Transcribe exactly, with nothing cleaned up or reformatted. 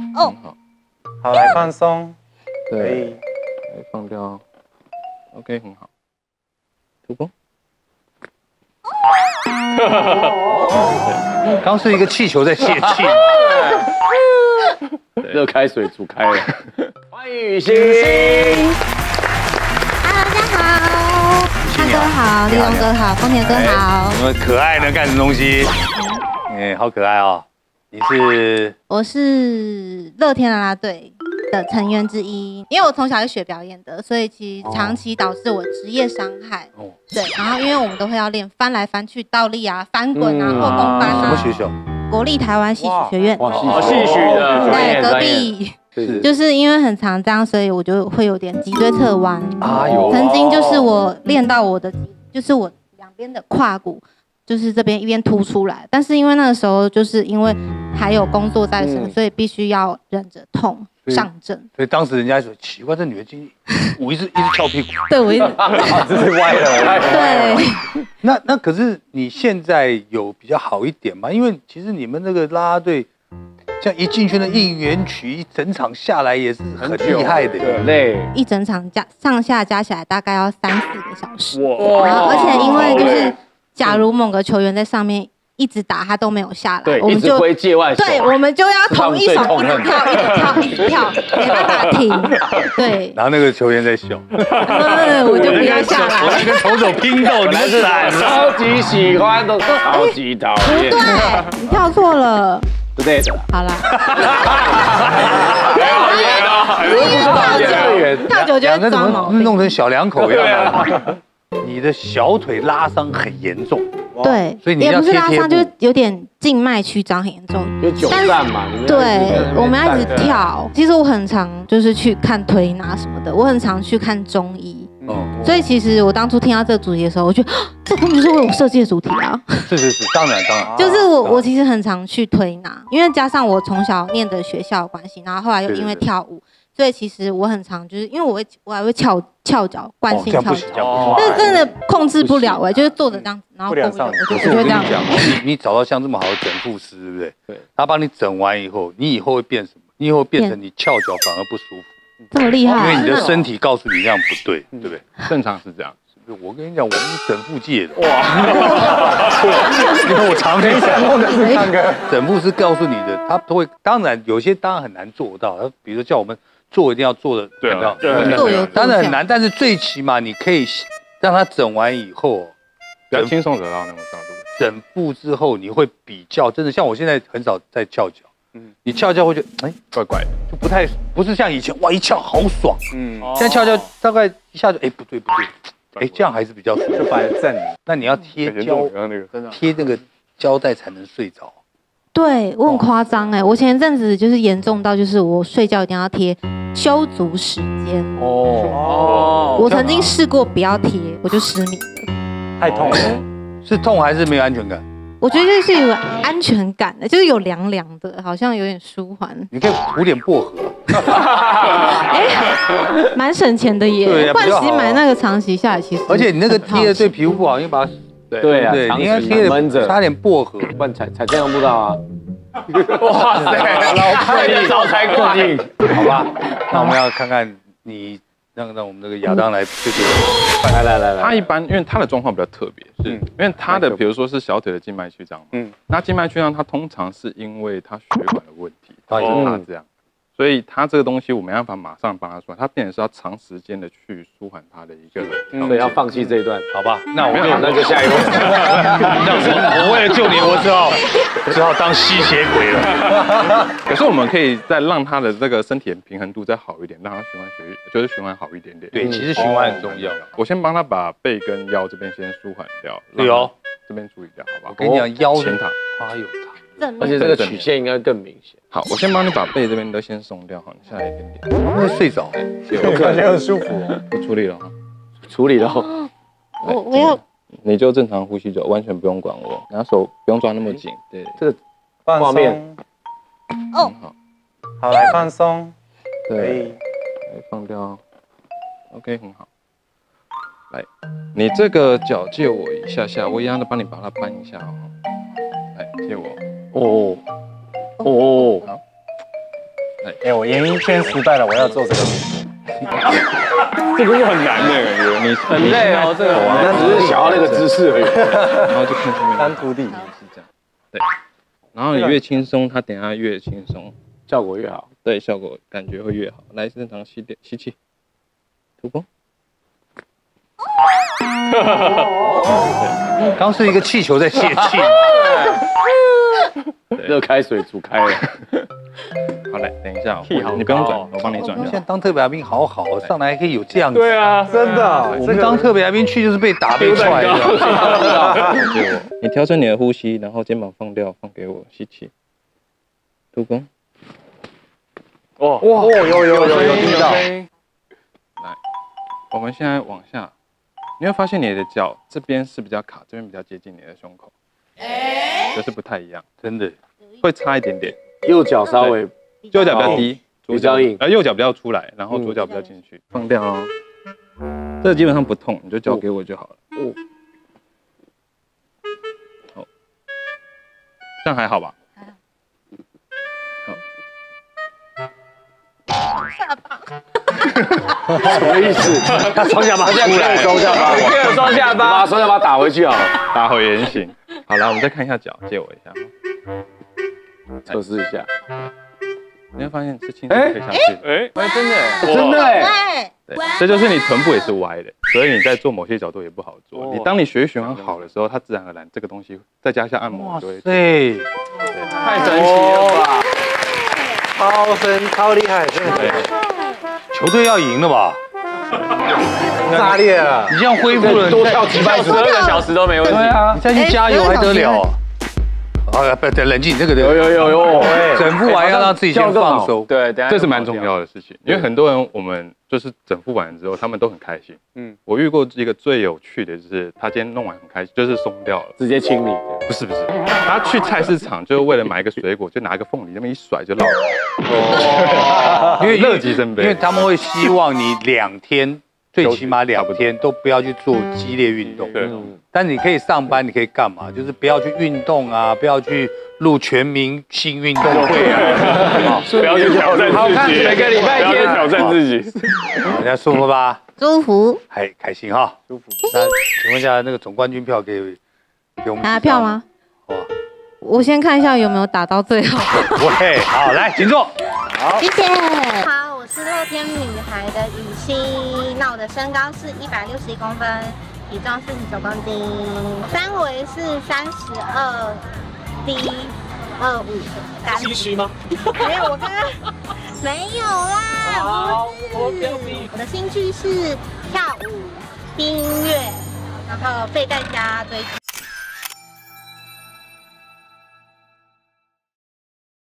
哦，好， 好，来放松，可对， 以。 来放掉 ，OK， 很好，突破。 刚是一个气球在泄气， 热开水煮开了。欢迎雨欣。 Hello， 大家好，汉哥好，立龙哥好，丰田哥好。 我们可爱的干什么东西？哎，好可爱哦！你是？ 我是乐天啦啦队的成员之一，因为我从小就学表演的，所以其实长期导致我职业伤害。哦，对，然后因为我们都会要练翻来翻去、倒立啊、翻滚啊、后空翻啊。 什么学校？ 国立台湾戏曲学院。 哇，戏曲的， 对，隔壁。 就是因为很常这样，所以我就会有点脊椎侧弯。哎呦！曾经就是我练到我的，就是我两边的胯骨，就是这边一边凸出来。但是因为那个时候，就是因为还有工作在身，所以必须要忍着痛上阵。 所以当时人家说奇怪，这女的今我一直一直翘屁股。 对，我一直这是歪了。 对。 那那可是你现在有比较好一点吗？因为其实你们那个啦啦队。 像一进去的应援曲，一整场下来也是很厉害的， 很累。 一整场加上下加起来大概要三四个小时。哇！然后而且因为就是，假如某个球员在上面一直打，他都没有下来， 对， 我们就挥界外手， 对，我们就要同一手一直跳，一直跳，一直跳，没办法停。对。 然后那个球员在笑， 对，我就不要下来。 我在跟投手拼斗，你们闪了， 超级喜欢，都超级讨厌。 不对，你跳错了。 之类的， 好啦。 跳久， 跳久就会装毛病， 弄成小两口一样。你的小腿拉伤很严重， 对， 所以你也不是拉伤， 就就是有点静脉曲张很严重。 因为久站嘛， 对，我们要一直跳。其实我很常就是去看推拿什么的，我很常去看中医。哦，所以其实我当初听到这个主题的时候，我觉得这根本就是为我设计的主题啊！ 是是是，当然当然。 就是我我其实很常去推拿，因为加上我从小念的学校的关系，然后后来又因为跳舞，所以其实我很常就是因为我会我还会翘翘脚，惯性翘脚，但是真的控制不了哎，就是坐着这样子，然后过不了，我就会这样。 你你找到像这么好的整复师，对不对？对。他帮你整完以后，你以后会变什么？你以后变成你翘脚反而不舒服。 这么厉害， 因为你的身体告诉你这样不对，对不对？ 正常是这样。 我跟你讲，我们整复界的哇，因为我常听整复的是那个整复是告诉你的，他都会，当然有些当然很难做到，比如说叫我们做一定要做的，对啊， 对， 当然很难，但是最起码你可以让他整完以后， 比较轻松得到那种效果。 整复之后你会比较，真的像我现在很少在翘脚。 嗯，你翘翘会觉得哎怪怪的， 就不太不是像以前哇一翘好爽，嗯，现在翘翘大概一下就哎不对不对，哎这样还是比较舒服， 就摆正。 那你要贴胶，贴那个胶带才能睡着。 对我很夸张哎，我前一阵子就是严重到就是我睡觉一定要贴休足时间哦，我曾经试过不要贴，我就失眠了， 太痛了， 是痛还是没有安全感？ 我觉得这是有安全感的，就是有凉凉的，好像有点舒缓。 你可以涂点薄荷， 哎，蛮省钱的耶。 对呀， 不然其实买那个长期下来，其实而且你那个贴的对皮肤不好，因为把它对啊， 你应该贴的擦点薄荷， 不然彩彩电用不到啊。哇塞，老派招财过硬， 好吧？那我们要看看你。 让让我们这个亚当来这个， 来来来来， 他一般因为他的状况比较特别，是因为他的比如说是小腿的静脉曲张嘛，嗯，那静脉曲张它通常是因为他血管的问题，导致他这样，所以他这个东西我没办法马上帮他说，他变成是要长时间的去舒缓他的一个， 所以要放弃这一段，好吧？ 那我那就下一位， 那我我为了救你，我只好只好当吸血鬼了。 可是我们可以再让他的这个身体的平衡度再好一点，让他循环血液就是循环好一点点。 对，其实循环很重要。 我先帮他把背跟腰这边先舒缓掉， 对哦， 这边处理掉，好不好？ 我跟你讲，腰前躺， 哎呦， 而且这个曲线应该更明显。 好，我先帮你把背这边都先松掉，好，你下来一点点。 会睡着， 感觉很舒服。 不处理了， 处理了。 我我要， 你就正常呼吸就完全不用管我，然后手不用抓那么紧。对， 这个画面。 哦， 好， 好，来放松，可以， 来放掉。OK， 很好。来，你这个脚借我一下下，我一样的帮你把它搬一下哦。来，借我。 哦哦， 好。 哎，我演艺圈失败了，我要做这个工作。 这个很难的感觉，你很累哦，这个那只是想要那个姿势而已。 然后就看上面当徒弟是这样，对。然后你越轻松，他等下越轻松， 效果越好。对， 效果感觉会越好。来，正常吸点吸气，吐风。 刚是一个气球在泄气。 热开水煮开了。 好嘞，等一下，你不用转，我帮你转。 现在当特别来宾好好，上来还可以有这样子。 对啊， 真的， 我们当特别来宾去就是被打被踹的。 你调整你的呼吸，然后肩膀放掉，放给我，吸气，吐功。 哦哇，有有有有有听到。 来，我们现在往下，你会发现你的脚这边是比较卡，这边比较接近你的胸口，就是不太一样， 真的会差一点点。 右脚稍微， 右脚比较低， 比较硬， 而右脚比较出来，然后左脚比较进去，放掉哦。这个基本上不痛，你就交给我就好了。哦，好，这样还好吧？ 下巴， 什么意思？他双下巴出来，双下巴，双下巴，把双下巴打回去啊， 打回原形。好了，我们再看一下脚，借我一下， 测试一下。 你会发现是轻松可以下去的。 哎哎，真的，真的哎， 对，这就是你臀部也是歪的，所以你在做某些角度也不好做。你当你血液循环好的时候，它自然而然这个东西再加上按摩就会。 对， 太神奇了吧！ 超神超厉害，真的。 球队要赢了吧？ 炸裂了！ 你这样恢复了， 多跳几百十二个小时都没问题。 对啊，你再去加油还得了？啊，不对，冷静，这个有有有有， 整副完要让自己先放松。 对， 这是蛮重要的事情，因为很多人我们就是整副完之后，他们都很开心。嗯，我遇过一个最有趣的，就是他今天弄完很开心，就是松掉了， 直接清理。 不是不是，他去菜市场就是为了买一个水果，就拿一个凤梨那么一甩就落了。哦，因为乐极生悲， 因为他们会希望你两天。最起码两天都不要去做激烈运动，对。但你可以上班，你可以干嘛？就是不要去运动啊，不要去录全明星运动会啊， 不要去挑战自己。每个礼拜天挑战自己， 大家舒服吧？ 舒服， 还开心哈，舒服。那请问一下，那个总冠军票给给我们拿票吗？ 好， 我先看一下有没有打到最后。 喂，好，来，请坐。 好，谢谢。 好，我是乐天女孩的雨欣，那我的身高是一百六十一公分，体重四十九公斤，三围是三十二 D 二五。 七七吗？ 没有，我刚刚没有啦，不是。我的兴趣是跳舞、听音乐，然后背在家追剧。